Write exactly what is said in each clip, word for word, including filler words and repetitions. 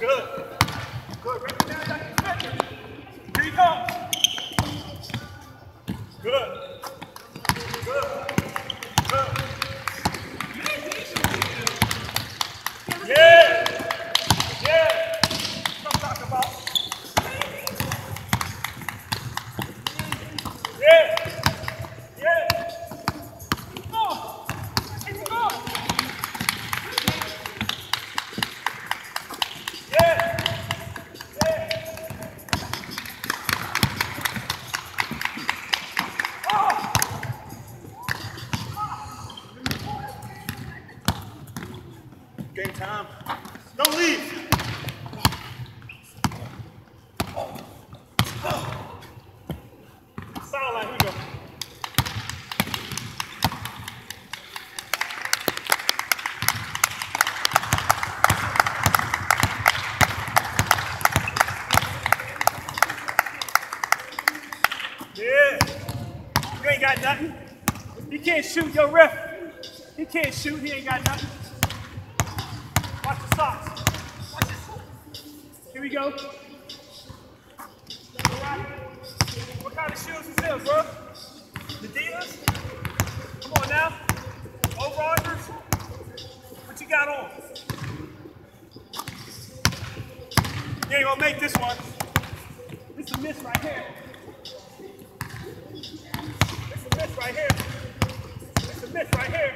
Good. Good. Recognize that defender. Here he comes. Good. Good. Good. Yeah. Yeah. What I'm talking about. Yeah. Yeah. Come on. It's good. Yeah. Game time. Don't leave. Sideline, here we go. Yeah. You ain't got nothing. He can't shoot, yo, ref. He can't shoot, he ain't got nothing. Watch the socks. Watch this. Here we go. Right. What kind of shoes is this, bro? The Adidas? Come on now. Overalls? What you got on? You ain't gonna make this one. This is a miss right here. This is a miss right here. This is a miss right here.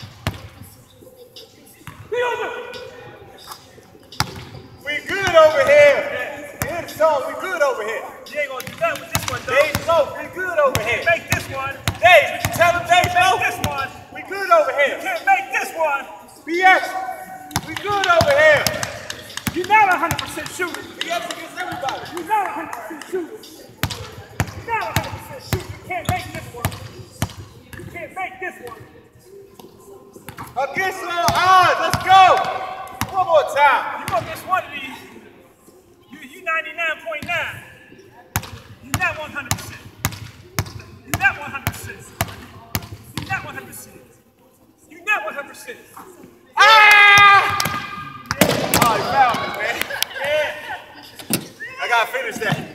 We good over here. Yeah. Hear the song, we good over here. You ain't gonna do that with this one, though. Dave Loaf, we good over You here. can't make this one. Dave, would you tell him Dave Loaf? This one. We good over You here. can't make this one. B X, we good over here. You're not one hundred percent shooting. B X against everybody. You're not one hundred percent shooting. You're not one hundred percent shooting. You can't make this one. You can't make this one. Against all odds, let's go. One more time. You're gonna miss one of these. You, you ninety-nine point nine. You're not one hundred percent. You're not one hundred percent. You're not one hundred percent. You're not one hundred percent. Ah! Oh, he found me, man. Yeah. I gotta finish that.